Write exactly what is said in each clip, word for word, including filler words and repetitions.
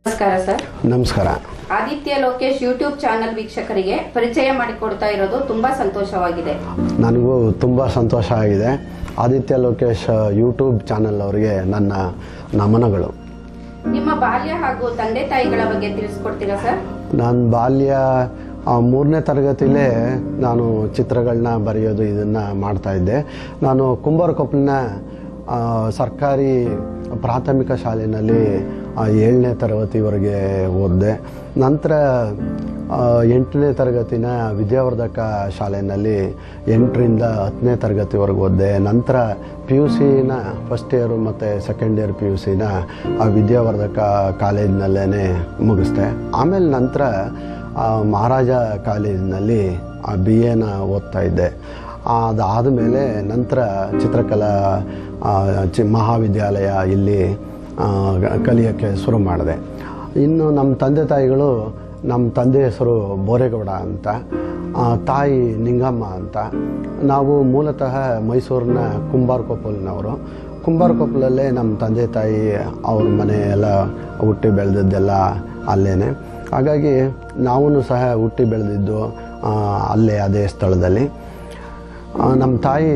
ನಮಸ್ಕಾರ ಸರ್. ನಮಸ್ಕಾರ. Aditya Lokesh YouTube channel ವೀಕ್ಷಕರಿಗೆ ಪರಿಚಯ ಮಾಡಿಕೊಡ್ತಾ ಇರೋದು ತುಂಬಾ ಸಂತೋಷವಾಗಿದೆ. ನನಗೂ ತುಂಬ ಸಂತೋಷ ಆಗಿದೆ. ಆದಿತ್ಯ ಲೋಕೇಶ್ ಯೂಟ್ಯೂಬ್ ಚಾನೆಲ್ ಅವರಿಗೆ ನನ್ನ ನಮನಗಳು. ನಿಮ್ಮ ಬಾಲ್ಯ ಹಾಗೂ ತಂದೆ ತಾಯಿಗಳ ಬಗ್ಗೆ ತಿಳಿಸ್ಕೊಡ್ತೀರಾ ಸರ್? ನನ್ನ ಬಾಲ್ಯ ಮೂರನೇ ತರಗತಿಲೇ ನಾನು ಚಿತ್ರಗಳನ್ನ ಬರೆಯೋದು ಇದನ್ನು ಮಾಡ್ತಾಯಿದ್ದೆ. ನಾನು ಕುಂಬಾರಕೊಪ್ಪಲಿನ ಸರ್ಕಾರಿ ಪ್ರಾಥಮಿಕ ಶಾಲೆಯಲ್ಲಿ ಏಳನೇ ತರಗತಿವರೆಗೆ ಓದಿದೆ. ನಂತರ ಎಂಟನೇ ತರಗತಿನ ವಿದ್ಯಾವರ್ಧಕ ಶಾಲೆಯಲ್ಲಿ ಎಂಟರಿಂದ ಹತ್ತನೇ ತರಗತಿವರೆಗೆ ಓದಿದೆ. ನಂತರ ಪಿ ಯು ಸಿನ ಫಸ್ಟ್ ಇಯರು ಮತ್ತು ಸೆಕೆಂಡ್ ಇಯರ್ ಪಿ ಯು ಸಿನ ವಿದ್ಯಾವರ್ಧಕ ಕಾಲೇಜಿನಲ್ಲೇ ಮುಗಿಸ್ದೆ. ಆಮೇಲೆ ನಂತರ ಮಹಾರಾಜ ಕಾಲೇಜಿನಲ್ಲಿ ಬಿ ಎನ ಓದ್ತಾಯಿದ್ದೆ. ಅದಾದಮೇಲೆ ನಂತರ ಚಿತ್ರಕಲಾ ಚಿ ಮಹಾವಿದ್ಯಾಲಯ ಇಲ್ಲಿ ಕಲಿಯೋಕ್ಕೆ ಶುರು ಮಾಡಿದೆ. ಇನ್ನು ನಮ್ಮ ತಂದೆ ತಾಯಿಗಳು, ನಮ್ಮ ತಂದೆ ಹೆಸರು ಬೋರೇಗೌಡ ಅಂತ, ತಾಯಿ ನಿಂಗಮ್ಮ ಅಂತ. ನಾವು ಮೂಲತಃ ಮೈಸೂರಿನ ಕುಂಬಾರಕೊಪ್ಪಲಿನವರು. ಕುಂಬಾರಕೊಪ್ಪಲಲ್ಲೇ ನಮ್ಮ ತಂದೆ ತಾಯಿ ಅವ್ರ ಮನೆ ಎಲ್ಲ ಹುಟ್ಟಿ ಬೆಳೆದದ್ದೆಲ್ಲ ಅಲ್ಲೇ. ಹಾಗಾಗಿ ನಾವೂ ಸಹ ಹುಟ್ಟಿ ಬೆಳೆದಿದ್ದು ಅಲ್ಲೇ ಅದೇ ಸ್ಥಳದಲ್ಲಿ. ನಮ್ಮ ತಾಯಿ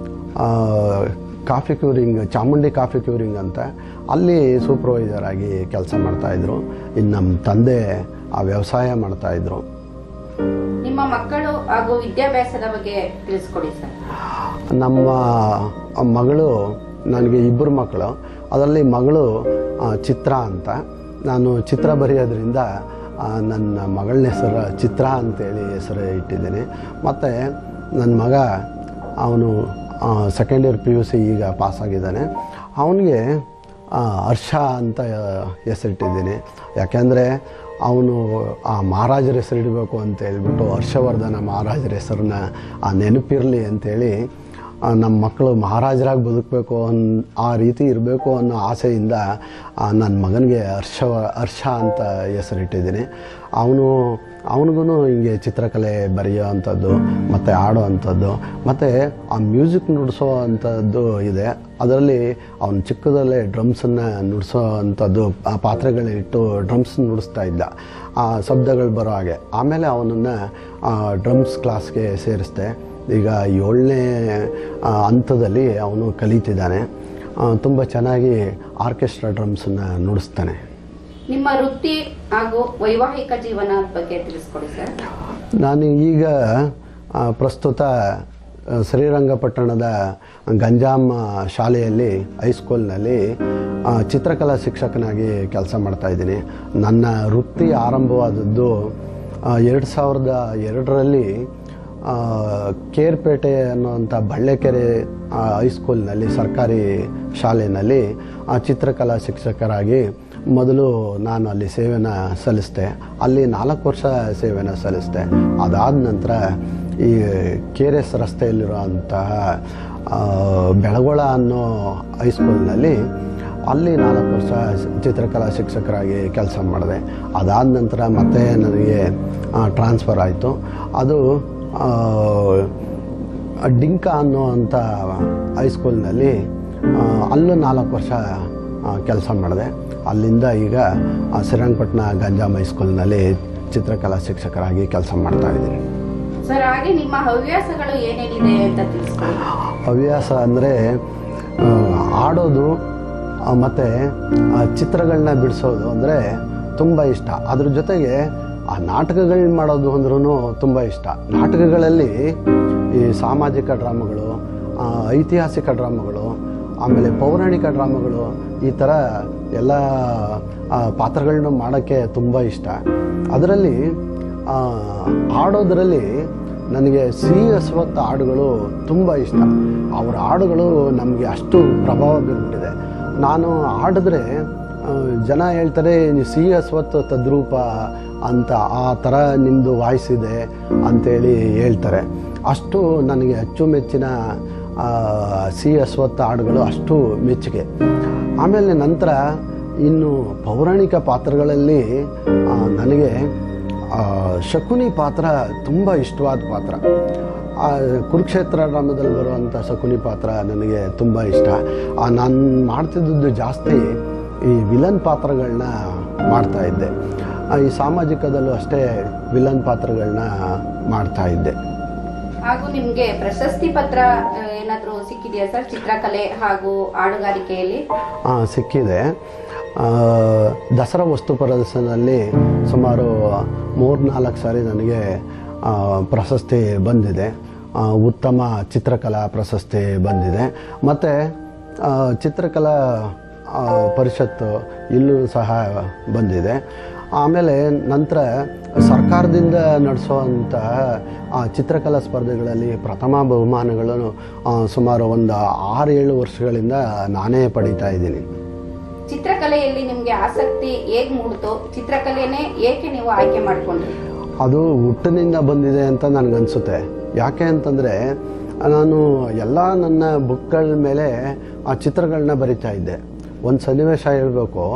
coffee curing, Chamundi coffee curing ಅಂತ ಅಲ್ಲಿ ಸೂಪರ್ವೈಸರ್ ಆಗಿ ಕೆಲಸ ಮಾಡ್ತಾಯಿದ್ರು. ಇನ್ನು ನಮ್ಮ ತಂದೆ ಆ ವ್ಯವಸಾಯ ಮಾಡ್ತಾಯಿದ್ರು. ನಿಮ್ಮ ಮಕ್ಕಳು ಹಾಗೂ ವಿದ್ಯಾಭ್ಯಾಸದ ಬಗ್ಗೆ ತಿಳಿಸ್ಕೊಡಿ ಸರ್. ನಮ್ಮ ಮಗಳು, ನನಗೆ ಇಬ್ಬರು ಮಕ್ಕಳು. ಅದರಲ್ಲಿ ಮಗಳು ಚಿತ್ರ ಅಂತ. ನಾನು ಚಿತ್ರ ಬರೆಯೋದ್ರಿಂದ ನನ್ನ ಮಗಳನ್ನ ಹೆಸರು ಚಿತ್ರ ಅಂತೇಳಿ ಹೆಸರು ಇಟ್ಟಿದ್ದೀನಿ. ಮತ್ತು ನನ್ನ ಮಗ ಅವನು second year P U C ಈಗ ಪಾಸಾಗಿದ್ದಾನೆ. ಅವನಿಗೆ ಹರ್ಷ ಅಂತ ಹೆಸರಿಟ್ಟಿದ್ದೀನಿ. ಯಾಕೆಂದರೆ ಅವನು ಆ ಮಹಾರಾಜರ ಹೆಸರಿಡಬೇಕು ಅಂತ ಹೇಳ್ಬಿಟ್ಟು ಹರ್ಷವರ್ಧನ ಮಹಾರಾಜರ ಹೆಸರನ್ನ ಆ ನೆನಪಿರಲಿ ಅಂಥೇಳಿ ನಮ್ಮ ಮಕ್ಕಳು ಮಹಾರಾಜರಾಗಿ ಬದುಕಬೇಕು ಅನ್ ಆ ರೀತಿ ಇರಬೇಕು ಅನ್ನೋ ಆಸೆಯಿಂದ ನನ್ನ ಮಗನಿಗೆ ಹರ್ಷ ಹರ್ಷ ಅಂತ ಹೆಸರಿಟ್ಟಿದ್ದೀನಿ. ಅವನು ಅವನಿಗೂ ಹಿಂಗೆ ಚಿತ್ರಕಲೆ ಬರೆಯೋ ಅಂಥದ್ದು ಮತ್ತು ಆಡೋ ಅಂಥದ್ದು ಮತ್ತು ಆ ಮ್ಯೂಸಿಕ್ ನುಡಿಸೋ ಅಂಥದ್ದು ಇದೆ. ಅದರಲ್ಲಿ ಅವನು ಚಿಕ್ಕದಲ್ಲೇ ಡ್ರಮ್ಸನ್ನು ನುಡಿಸೋ ಅಂಥದ್ದು, ಆ ಪಾತ್ರೆಗಳಿಟ್ಟು ಡ್ರಮ್ಸ್ ನುಡಿಸ್ತಾ ಇದ್ದ, ಆ ಶಬ್ದಗಳು ಬರೋ ಹಾಗೆ. ಆಮೇಲೆ ಅವನನ್ನು ಡ್ರಮ್ಸ್ ಕ್ಲಾಸ್ಗೆ ಸೇರಿಸ್ದೆ. ಈಗ ಏಳನೇ ಹಂತದಲ್ಲಿ ಅವನು ಕಲಿತಿದ್ದಾನೆ. ತುಂಬ ಚೆನ್ನಾಗಿ ಆರ್ಕೆಸ್ಟ್ರಾ ಡ್ರಮ್ಸನ್ನು ನುಡಿಸ್ತಾನೆ. ನಿಮ್ಮ ವೃತ್ತಿ ಹಾಗೂ ವೈವಾಹಿಕ ಜೀವನ ಬಗ್ಗೆ ತಿಳಿಸ್ಕೊಡಿ ಸರ್. ನಾನು ಈಗ ಪ್ರಸ್ತುತ ಶ್ರೀರಂಗಪಟ್ಟಣದ ಗಂಜಾಂ ಶಾಲೆಯಲ್ಲಿ ಹೈಸ್ಕೂಲ್ನಲ್ಲಿ ಚಿತ್ರಕಲಾ ಶಿಕ್ಷಕನಾಗಿ ಕೆಲಸ ಮಾಡ್ತಾಯಿದ್ದೀನಿ. ನನ್ನ ವೃತ್ತಿ ಆರಂಭವಾದದ್ದು ಎರಡು ಸಾವಿರದ ಎರಡರಲ್ಲಿ ಕೇರ್ಪೇಟೆ ಅನ್ನುವಂಥ ಬಳ್ಳೆಕೆರೆ ಹೈಸ್ಕೂಲ್ನಲ್ಲಿ ಸರ್ಕಾರಿ ಶಾಲೆಯಲ್ಲಿ ಚಿತ್ರಕಲಾ ಶಿಕ್ಷಕರಾಗಿ ಮೊದಲು ನಾನು ಅಲ್ಲಿ ಸೇವೆನ ಸಲ್ಲಿಸಿದೆ. ಅಲ್ಲಿ ನಾಲ್ಕು ವರ್ಷ ಸೇವೆನ ಸಲ್ಲಿಸಿದೆ. ಅದಾದ ನಂತರ ಈ ಕೆ ಆರ್ ಎಸ್ ರಸ್ತೆಯಲ್ಲಿರುವಂತಹ ಬೆಳಗೊಳ ಅನ್ನೋ ಹೈಸ್ಕೂಲ್ನಲ್ಲಿ ಅಲ್ಲಿ ನಾಲ್ಕು ವರ್ಷ ಚಿತ್ರಕಲಾ ಶಿಕ್ಷಕರಾಗಿ ಕೆಲಸ ಮಾಡಿದೆ. ಅದಾದ ನಂತರ ಮತ್ತೆ ನನಗೆ ಟ್ರಾನ್ಸ್ಫರ್ ಆಯಿತು. ಅದು ಡಿಂಕ ಅನ್ನುವಂಥ ಹೈಸ್ಕೂಲ್ನಲ್ಲಿ ಅಲ್ಲೂ ನಾಲ್ಕು ವರ್ಷ ಕೆಲಸ ಮಾಡಿದೆ. ಅಲ್ಲಿಂದ ಈಗ ಶ್ರೀರಂಗಪಟ್ಟಣ ಗಂಜಾಂ ಹೈಸ್ಕೂಲ್ನಲ್ಲಿ ಚಿತ್ರಕಲಾ ಶಿಕ್ಷಕರಾಗಿ ಕೆಲಸ ಮಾಡ್ತಾಯಿದ್ದೀನಿ. ಸರ್, ಹಾಗೆ ನಿಮ್ಮ ಹವ್ಯಾಸಗಳು ಏನೇನಿದೆ ಅಂತ ತಿಳಿಸ್ಕೊಡಿ. ಹವ್ಯಾಸ ಅಂದರೆ ಆಡೋದು ಮತ್ತು ಚಿತ್ರಗಳನ್ನ ಬಿಡಿಸೋದು ಅಂದರೆ ತುಂಬ ಇಷ್ಟ. ಅದ್ರ ಜೊತೆಗೆ ಆ ನಾಟಕಗಳು ಮಾಡೋದು ಅಂದ್ರೂ ತುಂಬ ಇಷ್ಟ. ನಾಟಕಗಳಲ್ಲಿ ಈ ಸಾಮಾಜಿಕ ಡ್ರಾಮಗಳು, ಐತಿಹಾಸಿಕ ಡ್ರಾಮಗಳು, ಆಮೇಲೆ ಪೌರಾಣಿಕ ಡ್ರಾಮಗಳು, ಈ ಥರ ಎಲ್ಲ ಪಾತ್ರಗಳನ್ನ ಮಾಡೋಕ್ಕೆ ತುಂಬ ಇಷ್ಟ. ಅದರಲ್ಲಿ ಹಾಡೋದ್ರಲ್ಲಿ ನನಗೆ ಸಿ ಅಶ್ವತ್ಥ ಹಾಡುಗಳು ತುಂಬ ಇಷ್ಟ. ಅವರ ಹಾಡುಗಳು ನಮಗೆ ಅಷ್ಟು ಪ್ರಭಾವ ಬೀರ್ಬಿಟ್ಟಿದೆ. ನಾನು ಹಾಡಿದ್ರೆ ಜನ ಹೇಳ್ತಾರೆ, ನೀವು ಸಿ ಅಶ್ವತ್ಥ ತದ್ರೂಪ ಅಂತ, ಆ ಥರ ನಿಮ್ಮದು ವಾಯ್ಸ್ ಇದೆ ಅಂಥೇಳಿ ಹೇಳ್ತಾರೆ. ಅಷ್ಟು ನನಗೆ ಅಚ್ಚುಮೆಚ್ಚಿನ ಸಿ ಅಶ್ವತ್ಥ ಹಾಡುಗಳು ಅಷ್ಟು ಮೆಚ್ಚುಗೆ. ಆಮೇಲೆ ನಂತರ ಇನ್ನು ಪೌರಾಣಿಕ ಪಾತ್ರಗಳಲ್ಲಿ ನನಗೆ ಶಕುನಿ ಪಾತ್ರ ತುಂಬ ಇಷ್ಟವಾದ ಪಾತ್ರ. ಕುರುಕ್ಷೇತ್ರ ಡ್ರಾಮದಲ್ಲಿ ಬರುವಂಥ ಶಕುನಿ ಪಾತ್ರ ನನಗೆ ತುಂಬ ಇಷ್ಟ. ನಾನು ಮಾಡ್ತಿದ್ದದ್ದು ಜಾಸ್ತಿ ಈ ವಿಲನ್ ಪಾತ್ರಗಳನ್ನ ಮಾಡ್ತಾ ಇದ್ದೆ. ಈ ಸಾಮಾಜಿಕದಲ್ಲೂ ಅಷ್ಟೇ ವಿಲನ್ ಪಾತ್ರಗಳನ್ನ ಮಾಡ್ತಾ ಇದ್ದೆ. ಹಾಗೂ ನಿಮಗೆ ಪ್ರಶಸ್ತಿ ಪತ್ರ ಏನಾದರೂ ಸಿಕ್ಕಿದೆಯಾ ಸರ್ ಚಿತ್ರಕಲೆ ಹಾಗೂ ಹಾಡುಗಾರಿಕೆಯಲ್ಲಿ? ಹಾಂ, ಸಿಕ್ಕಿದೆ. ದಸರಾ ವಸ್ತು ಪ್ರದರ್ಶನದಲ್ಲಿ ಸುಮಾರು ಮೂರು ನಾಲ್ಕು ಸಾರಿ ನನಗೆ ಪ್ರಶಸ್ತಿ ಬಂದಿದೆ. ಉತ್ತಮ ಚಿತ್ರಕಲಾ ಪ್ರಶಸ್ತಿ ಬಂದಿದೆ. ಮತ್ತು ಚಿತ್ರಕಲಾ ಪರಿಷತ್ತು ಇಲ್ಲೂ ಸಹ ಬಂದಿದೆ. ಆಮೇಲೆ ನಂತರ ಸರ್ಕಾರದಿಂದ ನಡೆಸುವಂತಹ ಚಿತ್ರಕಲಾ ಸ್ಪರ್ಧೆಗಳಲ್ಲಿ ಪ್ರಥಮ ಬಹುಮಾನಗಳನ್ನು ಸುಮಾರು ಒಂದು ಆರು ಏಳು ವರ್ಷಗಳಿಂದ ನಾನೇ ಪಡೀತಾ ಇದ್ದೀನಿ. ಚಿತ್ರಕಲೆಯಲ್ಲಿ ನಿಮಗೆ ಆಸಕ್ತಿ ಹೇಗೆ ಮೂಡಿತು? ಚಿತ್ರಕಲೆನೇ ಏಕೆ ನೀವು ಆಯ್ಕೆ ಮಾಡಿಕೊಂಡ್ರಿ? ಅದು ಹುಟ್ಟಿನಿಂದ ಬಂದಿದೆ ಅಂತ ನನಗನ್ಸುತ್ತೆ. ಯಾಕೆ ಅಂತಂದರೆ ನಾನು ಎಲ್ಲ ನನ್ನ ಬುಕ್ಗಳ ಮೇಲೆ ಆ ಚಿತ್ರಗಳನ್ನ ಬರಿತಾ ಇದ್ದೆ. ಒಂದು ಸನ್ನಿವೇಶ ಹೇಳಬೇಕು,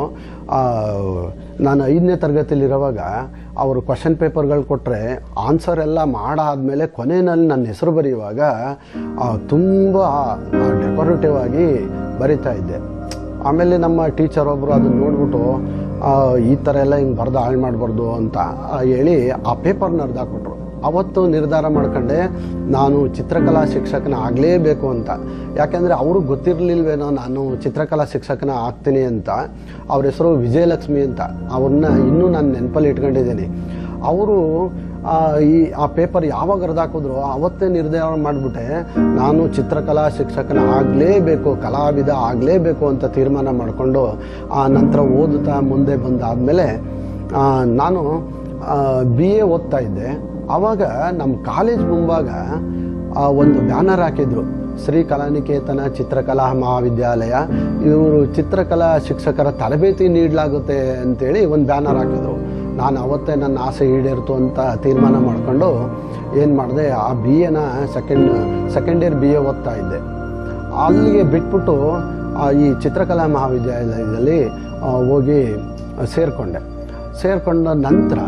ನಾನು ಐದನೇ ತರಗತಿಲಿರುವಾಗ ಅವರು ಕ್ವಶನ್ ಪೇಪರ್ಗಳು ಕೊಟ್ಟರೆ ಆನ್ಸರ್ ಎಲ್ಲ ಮಾಡಾದಮೇಲೆ ಕೊನೆಯಲ್ಲಿ ನನ್ನ ಹೆಸರು ಬರೆಯುವಾಗ ತುಂಬ ಡೆಕೋರೇಟಿವ್ ಆಗಿ ಬರಿತಾ ಇದ್ದೆ. ಆಮೇಲೆ ನಮ್ಮ ಟೀಚರ್ ಒಬ್ಬರು ಅದನ್ನು ನೋಡ್ಬಿಟ್ಟು ಈ ಥರ ಎಲ್ಲ ಹಿಂಗೆ ಬರೆದು ಹಾಳು ಮಾಡಬಾರ್ದು ಅಂತ ಹೇಳಿ ಆ ಪೇಪರ್ನ ಅರ್ಧಾಕೊಟ್ರು. ಅವತ್ತು ನಿರ್ಧಾರ ಮಾಡ್ಕೊಂಡೆ ನಾನು ಚಿತ್ರಕಲಾ ಶಿಕ್ಷಕನ ಆಗಲೇಬೇಕು ಅಂತ. ಯಾಕೆಂದರೆ ಅವ್ರಿಗೆ ಗೊತ್ತಿರಲಿಲ್ವೇನೋ ನಾನು ಚಿತ್ರಕಲಾ ಶಿಕ್ಷಕನ ಆಗ್ತೀನಿ ಅಂತ. ಅವ್ರ ಹೆಸರು ವಿಜಯಲಕ್ಷ್ಮಿ ಅಂತ. ಅವ್ರನ್ನ ಇನ್ನೂ ನಾನು ನೆನಪಲ್ಲಿ ಇಟ್ಕೊಂಡಿದ್ದೀನಿ. ಅವರು ಈ ಆ ಪೇಪರ್ ಯಾವಾಗ ಅರ್ಧಾಕಿದ್ರು ಅವತ್ತೇ ನಿರ್ಧಾರ ಮಾಡಿಬಿಟ್ಟೆ ನಾನು ಚಿತ್ರಕಲಾ ಶಿಕ್ಷಕನ ಆಗಲೇಬೇಕು, ಕಲಾವಿದ ಆಗಲೇಬೇಕು ಅಂತ ತೀರ್ಮಾನ ಮಾಡಿಕೊಂಡು ಆ ನಂತರ ಓದುತ್ತಾ ಮುಂದೆ ಬಂದಾದಮೇಲೆ ನಾನು ಬಿ ಎ ಓದ್ತಾ ಇದ್ದೆ. ಆವಾಗ ನಮ್ಮ ಕಾಲೇಜ್ ಮುಂಭಾಗ ಒಂದು ಬ್ಯಾನರ್ ಹಾಕಿದ್ರು, ಶ್ರೀ ಕಲಾನಿಕೇತನ ಚಿತ್ರಕಲಾ ಮಹಾವಿದ್ಯಾಲಯ, ಇವರು ಚಿತ್ರಕಲಾ ಶಿಕ್ಷಕರ ತರಬೇತಿ ನೀಡಲಾಗುತ್ತೆ ಅಂತೇಳಿ ಒಂದು ಬ್ಯಾನರ್ ಹಾಕಿದ್ರು. ನಾನು ಅವತ್ತೇ ನನ್ನ ಆಸೆ ಈಡೇರಿತು ಅಂತ ತೀರ್ಮಾನ ಮಾಡಿಕೊಂಡು ಏನು ಮಾಡಿದೆ, ಆ ಬಿ ಎನ second second year B A ಓದ್ತಾ ಇದ್ದೆ. ಅಲ್ಲಿಗೆ ಬಿಟ್ಬಿಟ್ಟು ಈ ಚಿತ್ರಕಲಾ ಮಹಾವಿದ್ಯಾಲಯದಲ್ಲಿ ಹೋಗಿ ಸೇರಿಕೊಂಡೆ. ಸೇರಿಕೊಂಡ ನಂತರ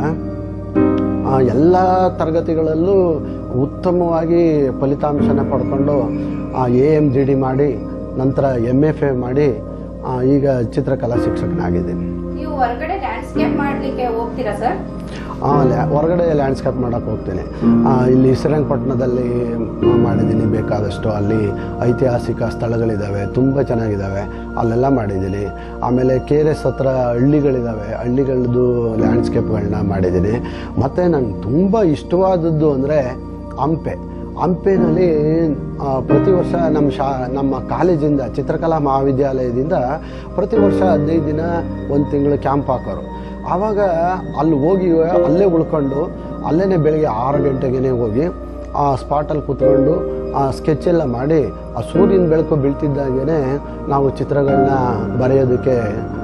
ಎಲ್ಲ ತರಗತಿಗಳಲ್ಲೂ ಉತ್ತಮವಾಗಿ ಫಲಿತಾಂಶನ ಪಡ್ಕೊಂಡು ಎ ಎಮ್ ಜಿ ಡಿ ಮಾಡಿ ನಂತರ ಎಮ್ ಎಫ್ ಎ ಮಾಡಿ ಈಗ ಚಿತ್ರಕಲಾ ಶಿಕ್ಷಕನಾಗಿದ್ದೀನಿ. ನೀವು ಹೊರಗಡೆ ಲ್ಯಾಂಡ್ಸ್ಕೇಪ್ ಮಾಡಲಿಕ್ಕೆ ಹೋಗ್ತೀರಾ ಸರ್? ಹೊರಗಡೆ ಲ್ಯಾಂಡ್ಸ್ಕೇಪ್ ಮಾಡೋಕ್ಕೆ ಹೋಗ್ತೀನಿ. ಇಲ್ಲಿ ಶ್ರೀರಂಗಪಟ್ಟಣದಲ್ಲಿ ಮಾಡಿದ್ದೀನಿ ಬೇಕಾದಷ್ಟು. ಅಲ್ಲಿ ಐತಿಹಾಸಿಕ ಸ್ಥಳಗಳಿದ್ದಾವೆ, ತುಂಬ ಚೆನ್ನಾಗಿದ್ದಾವೆ, ಅಲ್ಲೆಲ್ಲ ಮಾಡಿದ್ದೀನಿ. ಆಮೇಲೆ ಕೆ ಆರ್ ಎಸ್ ಹತ್ರ ಹಳ್ಳಿಗಳಿದ್ದಾವೆ, ಹಳ್ಳಿಗಳದ್ದು ಲ್ಯಾಂಡ್ಸ್ಕೇಪ್ಗಳನ್ನ ಮಾಡಿದ್ದೀನಿ. ಮತ್ತು ನನಗೆ ತುಂಬ ಇಷ್ಟವಾದದ್ದು ಅಂದರೆ ಹಂಪೆ. ಹಂಪೆನಲ್ಲಿ ಪ್ರತಿ ವರ್ಷ ನಮ್ಮ ಶಾ ನಮ್ಮ ಕಾಲೇಜಿಂದ ಚಿತ್ರಕಲಾ ಮಹಾವಿದ್ಯಾಲಯದಿಂದ ಪ್ರತಿ ವರ್ಷ ಹದಿನೈದು ದಿನ ಒಂದು ತಿಂಗಳು ಕ್ಯಾಂಪ್ ಹಾಕೋರು. ಆವಾಗ ಅಲ್ಲಿ ಹೋಗಿ ಅಲ್ಲೇ ಉಳ್ಕೊಂಡು ಅಲ್ಲೇ ಬೆಳಗ್ಗೆ ಆರು ಗಂಟೆಗೇ ಹೋಗಿ ಆ ಸ್ಪಾಟಲ್ಲಿ ಕೂತ್ಕೊಂಡು ಆ ಸ್ಕೆಚೆಲ್ಲ ಮಾಡಿ ಆ ಸೂರ್ಯನ ಬೆಳಕು ಬೀಳ್ತಿದ್ದಾಗೇ ನಾವು ಚಿತ್ರಗಳನ್ನ ಬರೆಯೋದಕ್ಕೆ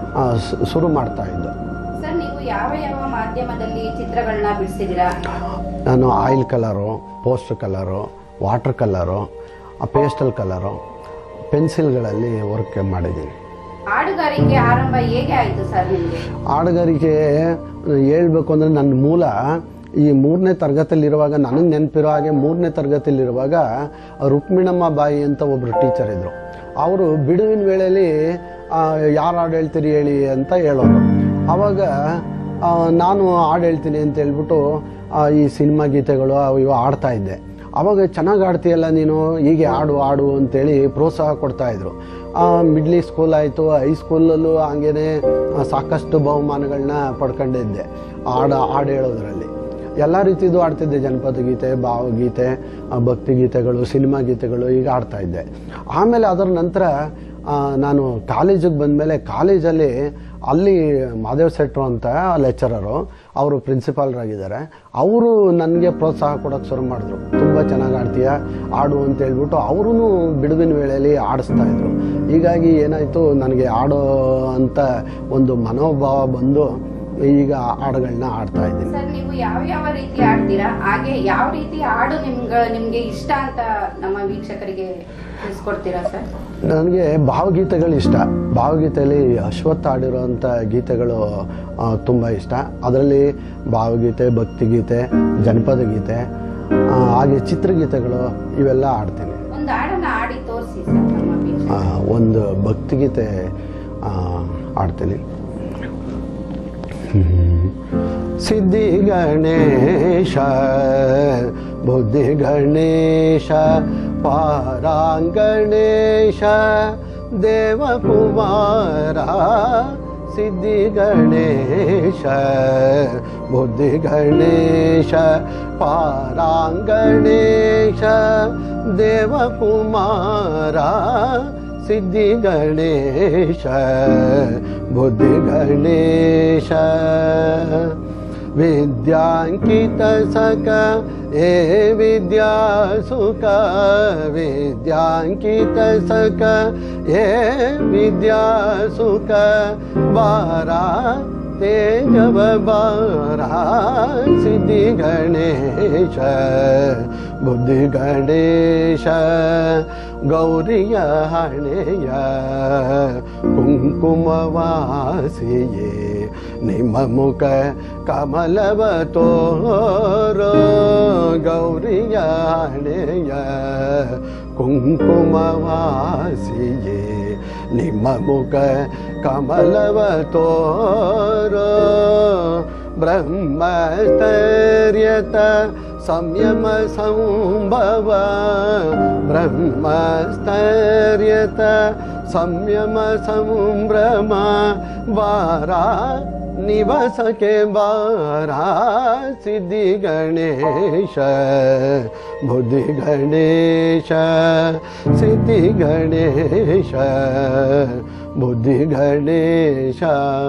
ಶುರು ಮಾಡ್ತಾಯಿದ್ದು. ಸರ್, ನೀವು ಯಾವ ಯಾವ ಮಾಧ್ಯಮದಲ್ಲಿ ಚಿತ್ರಗಳನ್ನ ಬಿಡಿಸಿದ್ದೀರಾ? ನಾನು oil colour, poster colour, water colour, pastel colour, ಪೆನ್ಸಿಲ್ಗಳಲ್ಲಿ ವರ್ಕ್ ಮಾಡಿದ್ದೀನಿ. ಹಾಡುಗಾರಿಕೆ ಆರಂಭ ಹೇಗೆ ಆಯಿತು ಸರ್ ನಿಮಗೆ? ಹಾಡುಗಾರಿಕೆ ಹೇಳ್ಬೇಕು ಅಂದರೆ ನನ್ನ ಮೂಲ ಈ ಮೂರನೇ ತರಗತಿಯಲ್ಲಿರುವಾಗ, ನನಗೆ ನೆನಪಿರೋ ಹಾಗೆ ಮೂರನೇ ತರಗತಿಯಲ್ಲಿರುವಾಗ ರುಕ್ಮಿಣಮ್ಮ ಬಾಯಿ ಅಂತ ಒಬ್ಬರು ಟೀಚರ್ ಇದ್ದರು. ಅವರು ಬಿಡುವಿನ ವೇಳೆಯಲ್ಲಿ ಯಾರು ಹಾಡು ಹೇಳ್ತೀರಿ ಹೇಳಿ ಅಂತ ಹೇಳೋರು. ಆವಾಗ ನಾನು ಹಾಡು ಹೇಳ್ತೀನಿ ಅಂತ ಹೇಳ್ಬಿಟ್ಟು ಈ ಸಿನಿಮಾ ಗೀತೆಗಳು ಅವು ಇವು ಆಡ್ತಾ ಇದ್ದೆ. ಆವಾಗ ಚೆನ್ನಾಗಿ ಆಡ್ತೀಯಲ್ಲ ನೀನು, ಹೀಗೆ ಆಡು ಆಡು ಅಂತೇಳಿ ಪ್ರೋತ್ಸಾಹ ಕೊಡ್ತಾಯಿದ್ರು. ಮಿಡ್ಲಿ ಸ್ಕೂಲ್ ಆಯಿತು, ಹೈಸ್ಕೂಲಲ್ಲೂ ಹಂಗೇ ಸಾಕಷ್ಟು ಬಹುಮಾನಗಳನ್ನ ಪಡ್ಕೊಂಡಿದ್ದೆ ಹಾಡು ಹಾಡು ಹೇಳೋದ್ರಲ್ಲಿ. ಎಲ್ಲ ರೀತಿಯದು ಆಡ್ತಿದ್ದೆ. ಜನಪದ ಗೀತೆ, ಭಾವಗೀತೆ, ಭಕ್ತಿಗೀತೆಗಳು, ಸಿನಿಮಾ ಗೀತೆಗಳು ಈಗ ಆಡ್ತಾಯಿದ್ದೆ. ಆಮೇಲೆ ಅದರ ನಂತರ ನಾನು ಕಾಲೇಜಿಗೆ ಬಂದಮೇಲೆ ಕಾಲೇಜಲ್ಲಿ ಅಲ್ಲಿ ಮಾದೇವ್ ಸೆಟ್ರು ಅಂತ ಲೆಕ್ಚರರು, ಅವರು ಪ್ರಿನ್ಸಿಪಾಲ್ರಾಗಿದ್ದಾರೆ. ಅವರು ನನಗೆ ಪ್ರೋತ್ಸಾಹ ಕೊಡೋಕ್ಕೆ ಶುರು ಮಾಡಿದ್ರು. ತುಂಬ ಚೆನ್ನಾಗಿ ಆಡ್ತೀಯ, ಆಡು ಅಂತ ಹೇಳ್ಬಿಟ್ಟು ಅವರೂ ಬಿಡುವಿನ ವೇಳೆಯಲ್ಲಿ ಆಡಿಸ್ತಾಯಿದ್ರು. ಹೀಗಾಗಿ ಏನಾಯಿತು, ನನಗೆ ಆಡೋ ಅಂತ ಒಂದು ಮನೋಭಾವ ಬಂದು ಈಗ ಹಾಡುಗಳನ್ನ ಆಡ್ತಾ ಇದ್ದೀನಿ. ಸರ್, ನೀವು ಯಾವ ಯಾವ ರೀತಿ ಆಡ್ತೀರಾ, ಹಾಗೆ ಯಾವ ರೀತಿ ಹಾಡು ನಿಮ್ಗೆ ನಿಮಗೆ ಇಷ್ಟ ಅಂತ ನಮ್ಮ ವೀಕ್ಷಕರಿಗೆ ತಿಳಿಸ್ಕೊಡ್ತೀರಾ ಸರ್? ನನಗೆ ಭಾವಗೀತೆಗಳು ಇಷ್ಟ. ಭಾವಗೀತೆಯಲ್ಲಿ ಅಶ್ವತ್ಥ ಆಡಿರೋಂಥ ಗೀತೆಗಳು ತುಂಬ ಇಷ್ಟ. ಅದರಲ್ಲಿ ಭಾವಗೀತೆ, ಭಕ್ತಿಗೀತೆ, ಜನಪದ ಗೀತೆ, ಹಾಗೆ ಚಿತ್ರಗೀತೆಗಳು ಇವೆಲ್ಲ ಆಡ್ತೀನಿ. ಒಂದು ಹಾಡನ್ನು ಆಡಿ ತೋರಿಸಿ ಸರ್ ನಮ್ಮ ವೀಕ್ಷಕರಿಗೆ. ಒಂದು ಭಕ್ತಿಗೀತೆ ಆಡ್ತೀನಿ. ಸಿದ್ಧಿ ಗಣೇಶ ಬುದ್ಧಿ ಗಣೇಶ ಪಾರಾಂಗಣೇಶ ದೇವಕುಮಾರ. ಸಿದ್ಧಿ ಗಣೇಶ ಬುದ್ಧಿ ಗಣೇಶ ಪಾರಾಂಗಣೇಶ ದೇವಕುಮಾರ. ಸಿದ್ಧಿ ಗಣೇಶ ಬುದ್ಧಿ ಗಣೇಶ ವಿದ್ಯಾಂಕಿತ ಸಕ ಏ ವಿದ್ಯಾ ಸುಖ. ವಿದ್ಯಾಂಕಿತ ಸಕ ಏ ವಿದ್ಯಾ ಸುಖ ಬಾರ ತೇಜವ ಬಾರ. ಸಿದ್ಧಿ ಗಣೇಶ ಬುದ್ಧಿ ಗಣೇಶ ಗೌರಿಯ ಹಣೆಯ ಕುಂಕುಮವಾಸಿಯೇ ನಿಮ್ಮ ಮುಖ ಕಮಲವ ತೋರೋ. ಗೌರಿಯ ಹಣೆಯ ಕುಂಕುಮವಾಸಿಯೇ ನಿಮ್ಮ ಮುಖ ಕಮಲವ ತೋರೋ. ಬ್ರಹ್ಮಸ್ತರ್ಯತ ಸಂಯಮ ಸಂಭವ. ಬ್ರಹ್ಮಸ್ತರ್ಯತ ಸಂಯಮ ಸಂಭ್ರಮ ಬಾರ ನಿವಾಸಕ್ಕೆ ಬಾರ. ಸಿದ್ಧಿ ಗಣೇಶ ಬುದ್ಧಿ ಗಣೇಶ ಸಿದ್ಧಿ ಗಣೇಶ ಬುದ್ಧಿ ಗಣೇಶ.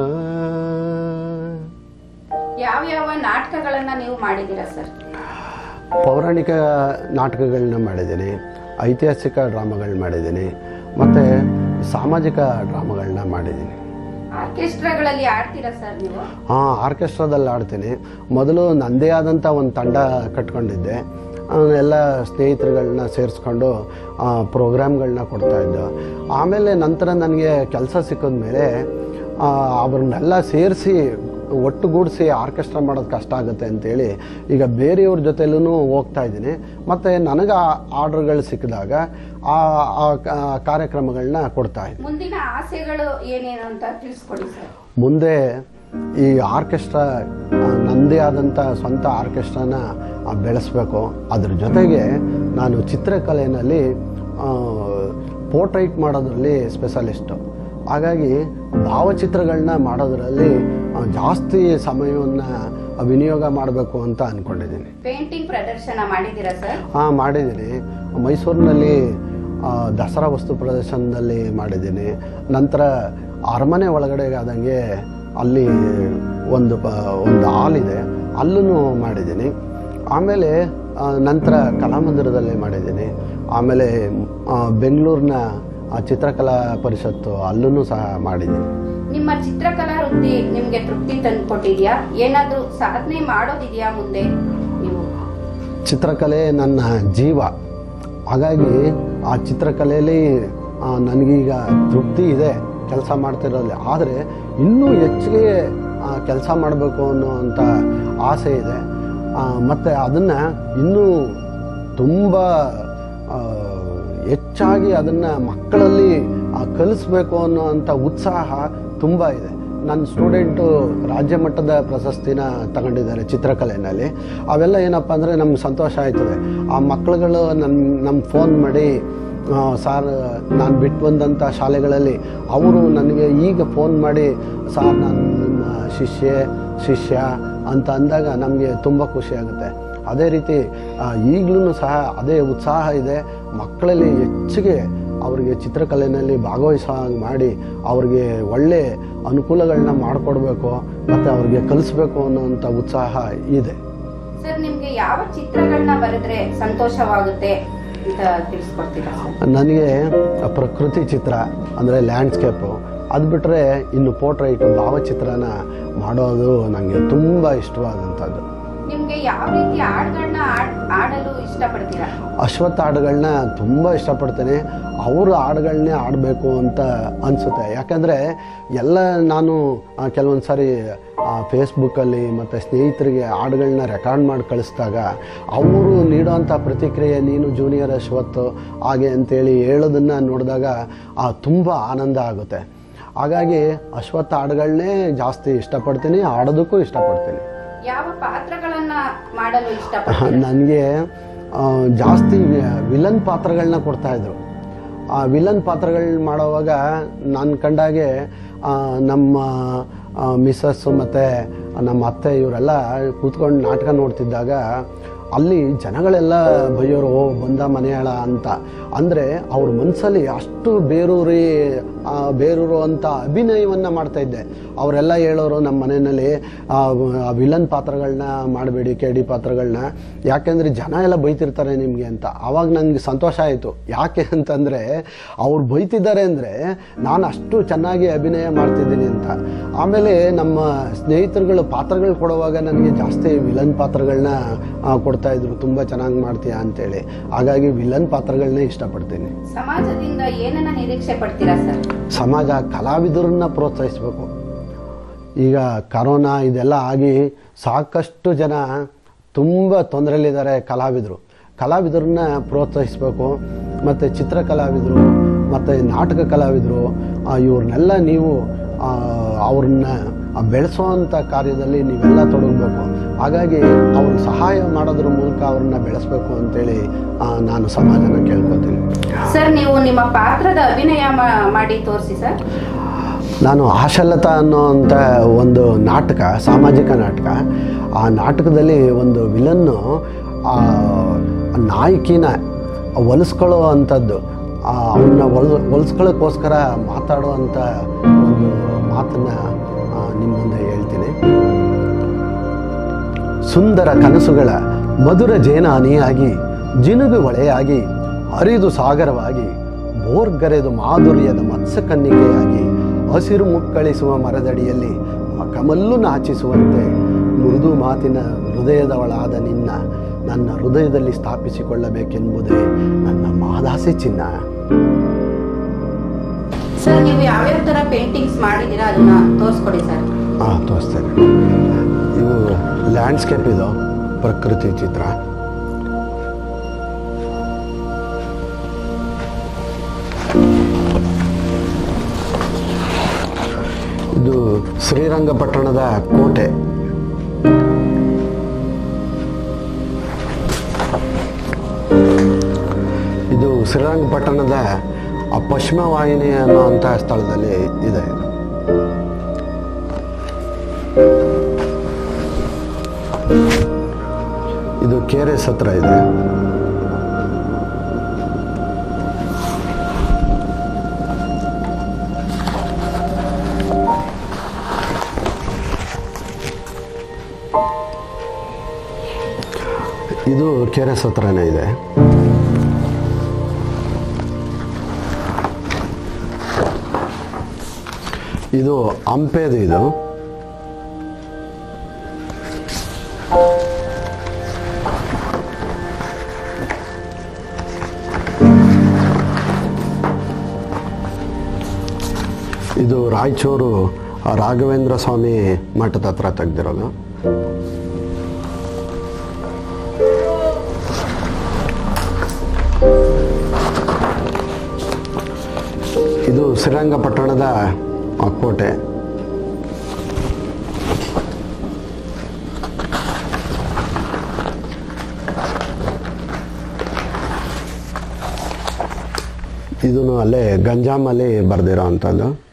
ಯಾವ ಯಾವ ನಾಟಕಗಳನ್ನ ನೀವು ಮಾಡಿದ್ದೀರಾ ಸರ್? ಪೌರಾಣಿಕ ನಾಟಕಗಳನ್ನ ಮಾಡಿದ್ದೀನಿ, ಐತಿಹಾಸಿಕ ಡ್ರಾಮಾಗಳನ್ನ ಮಾಡಿದ್ದೀನಿ, ಮತ್ತು ಸಾಮಾಜಿಕ ಡ್ರಾಮಾಗಳನ್ನ ಮಾಡಿದ್ದೀನಿ. ಆರ್ಕೆಸ್ಟ್ರಾಗಳಲ್ಲಿ ಆಡ್ತೀರಾ ಸರ್ ನೀವು? ಹಾಂ, ಆರ್ಕೆಸ್ಟ್ರಾದಲ್ಲಿ ಆಡ್ತೀನಿ. ಮೊದಲು ನನ್ನದೇ ಆದಂಥ ಒಂದು ತಂಡ ಕಟ್ಕೊಂಡಿದ್ದೆ. ಎಲ್ಲ ಸ್ನೇಹಿತರುಗಳನ್ನ ಸೇರಿಸ್ಕೊಂಡು ಪ್ರೋಗ್ರಾಮ್ಗಳನ್ನ ಕೊಡ್ತಾಯಿದ್ದೆ. ಆಮೇಲೆ ನಂತರ ನನಗೆ ಕೆಲಸ ಸಿಕ್ಕಿದ ಮೇಲೆ ಅವ್ರನ್ನೆಲ್ಲ ಸೇರಿಸಿ ಒಟ್ಟುಗೂಡಿಸಿ ಆರ್ಕೆಸ್ಟ್ರಾ ಮಾಡೋದು ಕಷ್ಟ ಆಗುತ್ತೆ ಅಂತೇಳಿ ಈಗ ಬೇರೆಯವ್ರ ಜೊತೆಲೂ ಹೋಗ್ತಾ ಇದ್ದೀನಿ. ಮತ್ತು ನನಗೆ ಆರ್ಡರ್ಗಳು ಸಿಕ್ಕಿದಾಗ ಆ ಕಾರ್ಯಕ್ರಮಗಳನ್ನ ಕೊಡ್ತಾ ಇದ್ದೀನಿ. ಮುಂದಿನ ಆಸೆಗಳು ಏನೇನು ಅಂತ ತಿಳಿಸ್ಕೊಡಿ ಸರ್. ಮುಂದೆ ಈ ಆರ್ಕೆಸ್ಟ್ರಾ ನನ್ನದೇ ಆದಂಥ ಸ್ವಂತ ಆರ್ಕೆಸ್ಟ್ರಾನ ಬೆಳೆಸಬೇಕು. ಅದ್ರ ಜೊತೆಗೆ ನಾನು ಚಿತ್ರಕಲೆಯಲ್ಲಿ ಪೋರ್ಟ್ರೈಟ್ ಮಾಡೋದ್ರಲ್ಲಿ ಸ್ಪೆಷಲಿಸ್ಟು. ಹಾಗಾಗಿ ಭಾವಚಿತ್ರಗಳನ್ನ ಮಾಡೋದ್ರಲ್ಲಿ ಜಾಸ್ತಿ ಸಮಯವನ್ನು ವಿನಿಯೋಗ ಮಾಡಬೇಕು ಅಂತ ಅಂದ್ಕೊಂಡಿದ್ದೀನಿ. ಪೇಂಟಿಂಗ್ ಪ್ರದರ್ಶನ ಮಾಡಿದ್ದೀರಾ ಸರ್? ಹಾಂ, ಮಾಡಿದ್ದೀನಿ. ಮೈಸೂರಿನಲ್ಲಿ ದಸರಾ ವಸ್ತು ಪ್ರದರ್ಶನದಲ್ಲಿ ಮಾಡಿದ್ದೀನಿ. ನಂತರ ಅರಮನೆ ಒಳಗಡೆ ಆದಂಗೆ ಅಲ್ಲಿ ಒಂದು ಪ ಒಂದು ಹಾಲ್ ಇದೆ, ಅಲ್ಲೂ ಮಾಡಿದ್ದೀನಿ. ಆಮೇಲೆ ನಂತರ ಕಲಾಮಂದಿರದಲ್ಲಿ ಮಾಡಿದ್ದೀನಿ. ಆಮೇಲೆ ಬೆಂಗಳೂರಿನ ಚಿತ್ರಕಲಾ ಪರಿಷತ್ತು ಅಲ್ಲೂ ಸಹ ಮಾಡಿದ್ದೀನಿ. ನಿಮ್ಮ ಚಿತ್ರಕಲಾ ವೃತ್ತಿ ನಿಮಗೆ ತೃಪ್ತಿ ತಂದುಕೊಟ್ಟಿದೆಯಾ? ಏನಾದರೂ ಸಾಧನೆ ಮಾಡೋದಿದೆಯಾ ಮುಂದೆ ನೀವು? ಚಿತ್ರಕಲೆ ನನ್ನ ಜೀವ. ಹಾಗಾಗಿ ಆ ಚಿತ್ರಕಲೆಯಲ್ಲಿ ನನಗೀಗ ತೃಪ್ತಿ ಇದೆ ಕೆಲಸ ಮಾಡ್ತಿರೋದು. ಆದರೆ ಇನ್ನೂ ಹೆಚ್ಚಿಗೆ ಕೆಲಸ ಮಾಡಬೇಕು ಅನ್ನೋವಂಥ ಆಸೆ ಇದೆ. ಮತ್ತು ಅದನ್ನು ಇನ್ನೂ ತುಂಬ ಹೆಚ್ಚಾಗಿ ಅದನ್ನು ಮಕ್ಕಳಲ್ಲಿ ಕಲಿಸ್ಬೇಕು ಅನ್ನೋವಂಥ ಉತ್ಸಾಹ ತುಂಬ ಇದೆ. ನನ್ನ ಸ್ಟೂಡೆಂಟು ರಾಜ್ಯ ಮಟ್ಟದ ಪ್ರಶಸ್ತಿನ ತಗೊಂಡಿದ್ದಾರೆ ಚಿತ್ರಕಲೆಯಲ್ಲಿ. ಅವೆಲ್ಲ ಏನಪ್ಪ ಅಂದರೆ ನಮ್ಗೆ ಸಂತೋಷ ಆಯ್ತದೆ. ಆ ಮಕ್ಕಳುಗಳು ನನ್ನ ನಮ್ಮ ಫೋನ್ ಮಾಡಿ, ಸಾರ್ ನಾನು ಬಿಟ್ಟು ಬಂದಂಥ ಶಾಲೆಗಳಲ್ಲಿ ಅವರು ನನಗೆ ಈಗ ಫೋನ್ ಮಾಡಿ, ಸಾರ್ ನಾನು ನಿಮ್ಮ ಶಿಷ್ಯೆ ಶಿಷ್ಯ ಅಂತ ಅಂದಾಗ ನಮಗೆ ತುಂಬ ಖುಷಿಯಾಗುತ್ತೆ. ಅದೇ ರೀತಿ ಈಗಲೂ ಸಹ ಅದೇ ಉತ್ಸಾಹ ಇದೆ. ಮಕ್ಕಳಲ್ಲಿ ಹೆಚ್ಚಿಗೆ ಅವರಿಗೆ ಚಿತ್ರಕಲೆಯಲ್ಲಿ ಭಾಗವಹಿಸೋ ಮಾಡಿ ಅವ್ರಿಗೆ ಒಳ್ಳೆ ಅನುಕೂಲಗಳನ್ನ ಮಾಡಿಕೊಡ್ಬೇಕು ಮತ್ತು ಅವ್ರಿಗೆ ಕಲಿಸ್ಬೇಕು ಅನ್ನೋವಂಥ ಉತ್ಸಾಹ ಇದೆ. ಸರ್, ನಿಮಗೆ ಯಾವ ಚಿತ್ರಗಳನ್ನ ಬರೆದ್ರೆ ಸಂತೋಷವಾಗುತ್ತೆ ಅಂತ ತಿಳಿಸ್ಕೊಡ್ತೀರಾ? ನನಗೆ ಪ್ರಕೃತಿ ಚಿತ್ರ ಅಂದರೆ ಲ್ಯಾಂಡ್ಸ್ಕೇಪು, ಅದು ಬಿಟ್ಟರೆ ಇನ್ನು ಪೋರ್ಟ್ರೈಟು ಭಾವಚಿತ್ರನ ಮಾಡೋದು ನನಗೆ ತುಂಬ ಇಷ್ಟವಾದಂಥದ್ದು. ನಿಮಗೆ ಯಾವ ರೀತಿ ಹಾಡುಗಳನ್ನ ಆಡಲು ಇಷ್ಟಪಡ್ತೀರಾ? ಅಶ್ವತ್ಥ ಹಾಡುಗಳನ್ನ ತುಂಬ ಇಷ್ಟಪಡ್ತೇನೆ. ಅವರು ಹಾಡುಗಳನ್ನೇ ಆಡಬೇಕು ಅಂತ ಅನಿಸುತ್ತೆ. ಯಾಕಂದರೆ ಎಲ್ಲ ನಾನು ಕೆಲವೊಂದು ಸಾರಿ ಫೇಸ್ಬುಕ್ಕಲ್ಲಿ ಮತ್ತು ಸ್ನೇಹಿತರಿಗೆ ಹಾಡುಗಳನ್ನ ರೆಕಾರ್ಡ್ ಮಾಡಿ ಕಳಿಸಿದಾಗ ಅವರು ನೀಡೋವಂಥ ಪ್ರತಿಕ್ರಿಯೆ, ನೀನು ಜೂನಿಯರ್ ಅಶ್ವತ್ತು ಹಾಗೆ ಅಂತೇಳಿ ಹೇಳೋದನ್ನು ನೋಡಿದಾಗ ತುಂಬ ಆನಂದ ಆಗುತ್ತೆ. ಹಾಗಾಗಿ ಅಶ್ವತ್ಥ ಹಾಡುಗಳನ್ನೇ ಜಾಸ್ತಿ ಇಷ್ಟಪಡ್ತೀನಿ, ಆಡೋದಕ್ಕೂ ಇಷ್ಟಪಡ್ತೀನಿ. ಯಾವ ಪಾತ್ರಗಳನ್ನ ಮಾಡಲು ಇಷ್ಟಪಡ್ತೀರಾ? ನನಗೆ ಜಾಸ್ತಿ ವಿಲನ್ ಪಾತ್ರಗಳನ್ನ ಕೊಡ್ತಾಯಿದ್ರು. ಆ ವಿಲನ್ ಪಾತ್ರಗಳು ಮಾಡೋವಾಗ ನಾನು ಕಂಡಾಗೆ ನಮ್ಮ ಮಿಸ್ಸಸ್ಸು ಮತ್ತು ನಮ್ಮ ಅತ್ತೆ ಇವರೆಲ್ಲ ಕೂತ್ಕೊಂಡು ನಾಟಕ ನೋಡ್ತಿದ್ದಾಗ ಅಲ್ಲಿ ಜನಗಳೆಲ್ಲ ಬೈಯೋರು, ಓ ಬಂದ ಮನೆಯಾಳ ಅಂತ. ಅಂದರೆ ಅವ್ರ ಮನಸ್ಸಲ್ಲಿ ಅಷ್ಟು ಬೇರೂರಿ ಬೇರೂರು ಅಂತ ಅಭಿನಯವನ್ನು ಮಾಡ್ತಾಯಿದ್ದೆ. ಅವರೆಲ್ಲ ಹೇಳೋರು ನಮ್ಮ ಮನೆಯಲ್ಲಿ ವಿಲನ್ ಪಾತ್ರಗಳನ್ನ ಮಾಡಬೇಡಿ, ಕೆಡಿ ಪಾತ್ರಗಳನ್ನ, ಯಾಕೆಂದರೆ ಜನ ಎಲ್ಲ ಬೈತಿರ್ತಾರೆ ನಿಮಗೆ ಅಂತ. ಆವಾಗ ನನಗೆ ಸಂತೋಷ ಆಯಿತು. ಯಾಕೆ ಅಂತಂದರೆ ಅವ್ರು ಬೈತಿದ್ದಾರೆ ಅಂದರೆ ನಾನು ಅಷ್ಟು ಚೆನ್ನಾಗಿ ಅಭಿನಯ ಮಾಡ್ತಿದ್ದೀನಿ ಅಂತ. ಆಮೇಲೆ ನಮ್ಮ ಸ್ನೇಹಿತರುಗಳು ಪಾತ್ರಗಳು ಕೊಡುವಾಗ ನನಗೆ ಜಾಸ್ತಿ ವಿಲನ್ ಪಾತ್ರಗಳನ್ನ ಕೊಡ್ತಾಯಿದ್ರು, ತುಂಬ ಚೆನ್ನಾಗಿ ಮಾಡ್ತೀಯಾ ಅಂತೇಳಿ. ಹಾಗಾಗಿ ವಿಲನ್ ಪಾತ್ರಗಳನ್ನೇ ಇಷ್ಟಪಡ್ತೀನಿ. ಸಮಾಜದಿಂದ ಏನನ್ನ ನಿರೀಕ್ಷೆ ಪಡ್ತೀರಾ ಸರ್? ಸಮಾಜ ಕಲಾವಿದರನ್ನ ಪ್ರೋತ್ಸಾಹಿಸಬೇಕು. ಈಗ ಕರೋನಾ ಇದೆಲ್ಲ ಆಗಿ ಸಾಕಷ್ಟು ಜನ ತುಂಬ ತೊಂದರೆಯಲ್ಲಿದ್ದಾರೆ ಕಲಾವಿದರು. ಕಲಾವಿದರನ್ನ ಪ್ರೋತ್ಸಾಹಿಸಬೇಕು. ಮತ್ತು ಚಿತ್ರ ಕಲಾವಿದರು ಮತ್ತು ನಾಟಕ ಕಲಾವಿದರು ಇವ್ರನ್ನೆಲ್ಲ ನೀವು ಅವ್ರನ್ನ ಬೆಳೆಸೋವಂಥ ಕಾರ್ಯದಲ್ಲಿ ನೀವೆಲ್ಲ ತೊಡಗಬೇಕು. ಹಾಗಾಗಿ ಅವ್ರಿಗೆ ಸಹಾಯ ಮಾಡೋದ್ರ ಮೂಲಕ ಅವ್ರನ್ನ ಬೆಳೆಸಬೇಕು ಅಂತೇಳಿ ನಾನು ಸಮಾಜನ ಕೇಳ್ಕೊತೀನಿ. ಸರ್, ನೀವು ನಿಮ್ಮ ಪಾತ್ರದ ಅಭಿನಯ ಮಾಡಿ ತೋರಿಸಿ ಸರ್. ನಾನು ಆಶಾಲತಾ ಅನ್ನೋಂಥ ಒಂದು ನಾಟಕ, ಸಾಮಾಜಿಕ ನಾಟಕ, ಆ ನಾಟಕದಲ್ಲಿ ಒಂದು ವಿಲನ್ನು ನಾಯಕಿನ ಹೊಲಿಸ್ಕೊಳ್ಳೋ ಅಂಥದ್ದು, ಅವನ್ನ ಹೊಲ್ ಹೊಲಿಸ್ಕೊಳ್ಳೋಕ್ಕೋಸ್ಕರ ಮಾತಾಡುವಂಥ ಒಂದು ಮಾತನ್ನು ನಿಮ್ಮ ಮುಂದೆ ಹೇಳ್ತೀನಿ. ಸುಂದರ ಕನಸುಗಳ ಮಧುರ ಜೇನ ಹನಿಯಾಗಿ, ಜಿನುಗು ಹೊಳೆಯಾಗಿ, ಹರಿದು ಸಾಗರವಾಗಿ, ಬೋರ್ಗರೆದು ಮಾಧುರ್ಯದ ಮತ್ಸ್ಯಕನ್ನಿಕೆಯಾಗಿ, ಹಸಿರು ಮುಕ್ಕಳಿಸುವ ಮರದಡಿಯಲ್ಲಿ ಕಮಲ್ಲು ನಾಚಿಸುವಂತೆ ಮೃದು ಮಾತಿನ ಹೃದಯದವಳಾದ ನಿನ್ನ ನನ್ನ ಹೃದಯದಲ್ಲಿ ಸ್ಥಾಪಿಸಿಕೊಳ್ಳಬೇಕೆಂಬುದೇ ನನ್ನ ಮಹದಾಸೆ ಚಿನ್ನ. ಸರ್, ನೀವು ಯಾವ್ಯಾವ ಥರ ಪೇಂಟಿಂಗ್ಸ್ ಮಾಡಿದ್ದೀರಾ ಅದನ್ನ ತೋರಿಸ್ಕೊಡಿ ಸರ್. ಹಾಂ, ತೋರಿಸ್ತೇನೆ. ಇವು ಲ್ಯಾಂಡ್ಸ್ಕೇಪ್, ಇದು ಪ್ರಕೃತಿ ಚಿತ್ರ. ಇದು ಶ್ರೀರಂಗಪಟ್ಟಣದ ಕೋಟೆ. ಇದು ಶ್ರೀರಂಗಪಟ್ಟಣದ ಪಶ್ಚಿಮ ವಾಹಿನಿ ಅನ್ನುವಂಥ ಸ್ಥಳದಲ್ಲಿ ಇದೆ. ಇದು ಕೆರೆ ಸತ್ರ ಇದೆ. ಇದು ಕೆರೆ ಸತ್ರನೇ ಇದೆ. ಇದು ಹಂಪೆದು. ಇದು ಇದು ರಾಯಚೂರು ರಾಘವೇಂದ್ರ ಸ್ವಾಮಿ ಮಠದ ಹತ್ರ ತೆಗೆದಿರೋದು. ಇದು ಶ್ರೀರಂಗಪಟ್ಟಣದ ಕೋಟೆ. ಇದನ್ನು ಅಲ್ಲೇ ಗಂಜಾಮಲ್ಲಿ ಬರೆದಿರೋ ಅಂಥದ್ದು.